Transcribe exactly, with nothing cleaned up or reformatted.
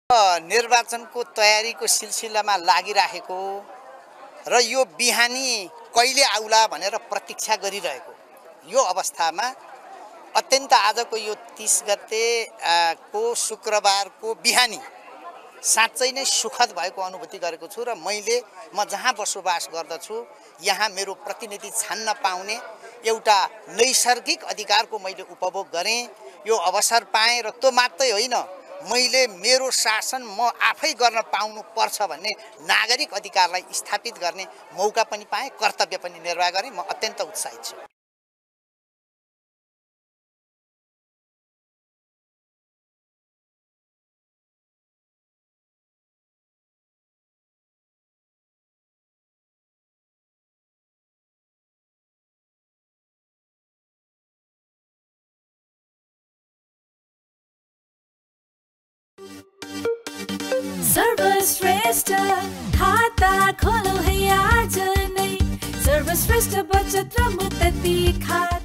निर्वाचनको तयारीको सिलसिलामा लागिरहेको र यो बिहानी कहिले आउला भनेर प्रतीक्षा गरिरहेको यो अवस्थामा अत्यन्त आजको यो तीस गते को शुक्रबारको बिहानी साँच्चै नै सुखद भएको अनुभूति गरेको छु र मैले म जहाँ बसोबास गर्दछु यहाँ मेरो प्रतिनिधि छान्न पाउने एउटा नैसर्गिक अधिकारको मैले उपभोग गरेँ। यो अवसर पाएँ र त्यो मात्रै होइन, मैले मेरो शासन म आफै गर्न पाउनु पर्छ भन्ने नागरिक अधिकारलाई स्थापित गर्ने मौका पनि पाएँ, कर्तव्य पनि निर्वाह गरेँ। म अत्यन्त उत्साहित छु। सर्वश्रेष्ठ खाता खोलो है आज नै, सर्वश्रेष्ठ बचत र मुक्ति खाता।